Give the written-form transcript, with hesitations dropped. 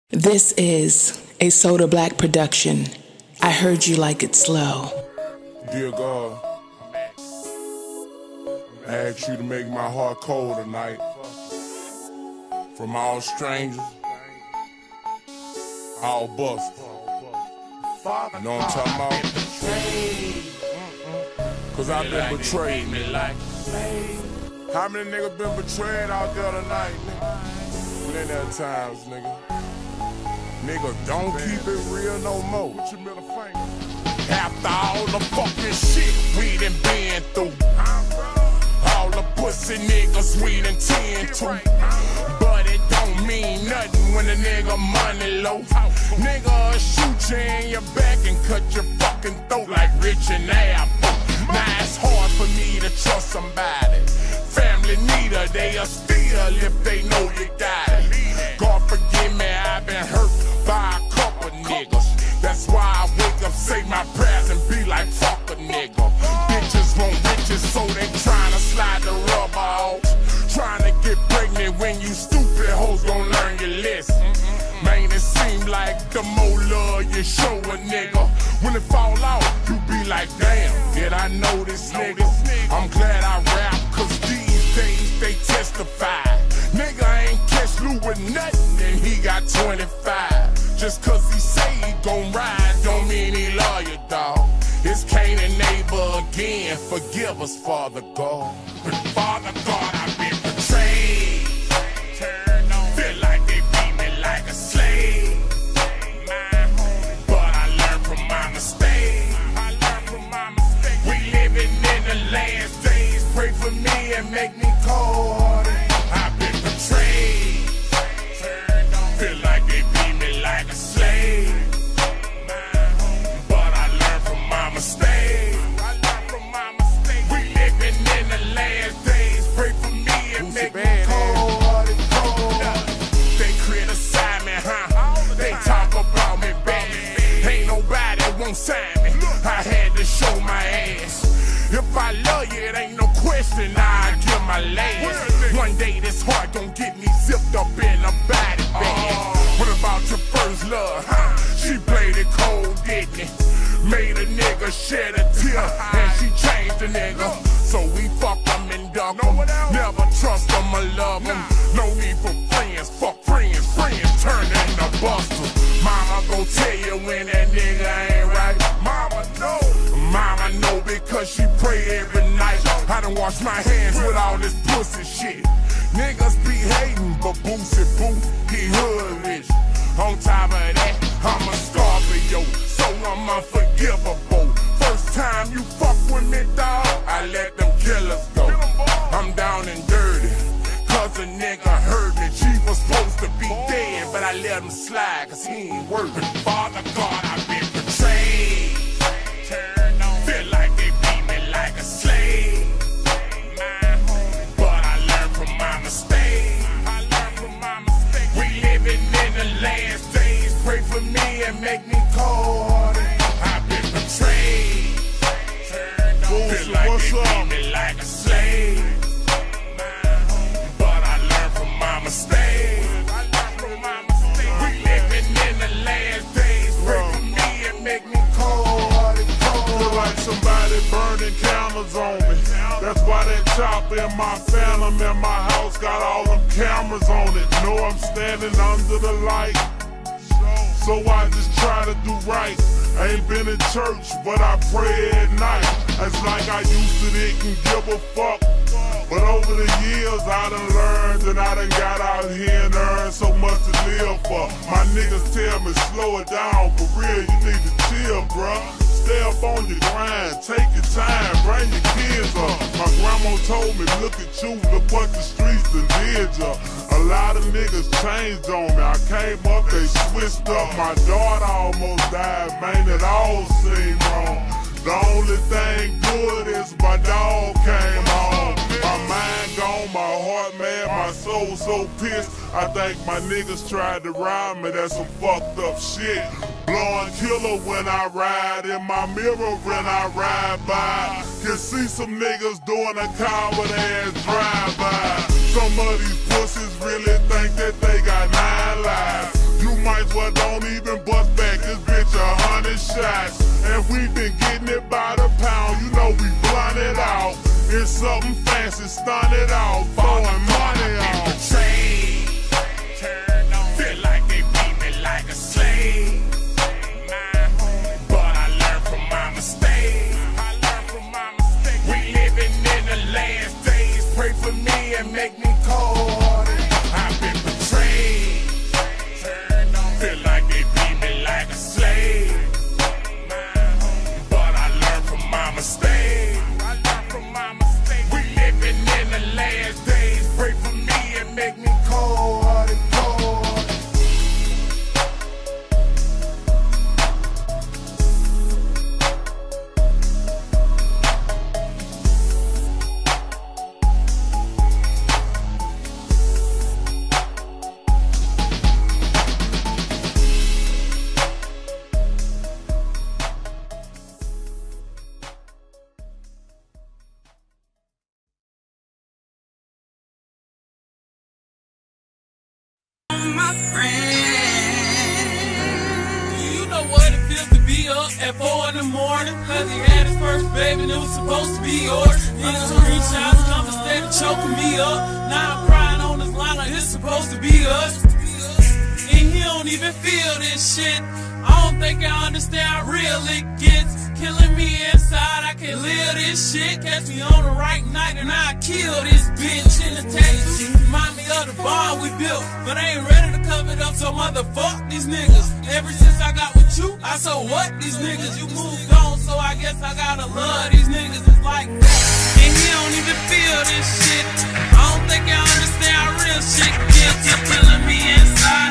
This is a Soda Black production. I heard you like it slow. Dear God, I ask you to make my heart cold tonight. From all strangers, all busters. You know what I'm talking about? Cause I've been betrayed. How many niggas been betrayed out there tonight, nigga? Plenty of times, nigga. Nigga, don't keep it real no more. Put your middle finger. After all the fucking shit we done been through, all the pussy niggas we done tend to, but it don't mean nothing when a nigga money low. Nigga shoot you in your back and cut your fucking throat like Rich and Apple. Now it's hard for me to trust somebody. Family need her, they'll steal if they know you got it. God forgive me, I've been hurt by a couple niggas. That's why I wake up, say my prayers and be like, fuck a nigga. Bitches want riches, so they tryna slide the rubber off. Tryna get pregnant when you stupid hoes gon' learn your lesson. Man, it seem like the more love you show a nigga, when it fall out, you be like, damn, did I know this nigga? I'm glad I rap, cause these days they testify. Nigga ain't catch Lou with nothing and he got 25. Just cause he say he gon' ride don't mean he love you, dawg. It's Cain and Neighbor again, forgive us, Father God. But Father God, I've been betrayed. Feel like they beat me like a slave. But I learned from my mistake. We living in the last days. Pray for me and make me cold-hearted. I've been betrayed. Feel like they beat me like a slave. But I learned from my mistake. We living in the last days. Pray for me and make me cold-hearted. They criticize me, huh? They talk about me bad. Ain't nobody won't sign me. I had to show my ass. If I love you, it ain't no question, I'll give my last. One day this heart gon' get me zipped up in a body bag. What about your first love, huh? She played it cold, didn't it? Made a nigga shed a tear, and she changed a nigga. So we fuck them and duck them. Never trust them or love them. No need for friends, fuck friends. Friends turn into busters. Mama gon' tell you when that nigga ain't right. Mama know. Mama know because she pray every night. I done wash my hands with all this pussy shit. Niggas be hating, but Boosie Boo, he hood rich. On top of that, I'm a Scorpio, so I'm unforgivable. First time you fuck with me, dawg, I let them killers go. I'm down and dirty, cause a nigga heard me. She was supposed to be dead, but I let him slide, cause he ain't working. Father God, I've been betrayed. Feel like they beat me like a slave. But I learned from my mistake. We living in the last days. Pray for me and make me cold-hearted. I've been betrayed. Feel like they beat me like a slave. But I learned from my mistake. We living in the last days. Pray for me and make me cold-hearted. Feel like somebody burning candles on me. That's why that chopper in my phantom in my house got all them cameras on it. Know I'm standing under the light, so I just try to do right. I ain't been in church, but I pray at night. It's like I used to didn't give a fuck, but over the years I done learned and I done got out here and earned so much to live for. My niggas tell me slow it down, for real you need to chill, bruh. Stay up on your grind, take your time, bring your kids up. My grandma told me, look at you, look what the streets done did ya. A lot of niggas changed on me. I came up, they switched up. My daughter almost died, man, it all seemed wrong. The only thing good is my dog came home. My mind gone, my heart mad, my soul so pissed. I think my niggas tried to rob me, that's some fucked up shit. Blowing killer when I ride, in my mirror when I ride by. Can see some niggas doing a coward ass drive-by. Some of these pussies really think that they got 9 lives. You might as well don't even bust back this bitch 100 shots. And we been getting it by the pound, you know we blunt it out. It's something fancy, stun it out, throwing money out. Betrayed, feel like they beat me like a slave. But I learned from my mistakes. We living in the last days. Pray for me and make me cold-hearted. I've been betrayed, feel like they beat me like a slave. But I learned from my mistakes. We living in the last days. Pray for me and make me cold-hearted, cold-hearted. My friend, you know what it feels to be up at 4 in the morning, cause he had his first baby and it was supposed to be yours. Niggas screenshots come instead of choking me up. Now I'm crying on this line like it's supposed to be us. And he don't even feel this shit. I don't think I understand how real it gets. Killing me inside, I can't live this shit. Catch me on the right night and I kill this bitch in the tattoo. Remind me of the bar we built, but I ain't ready to cover it up, so motherfuck these niggas. Ever since I got with you, I so what these niggas? You moved on, so I guess I gotta love these niggas. It's like that, and he don't even feel this shit. I don't think I understand how real shit gets. You're killing me inside.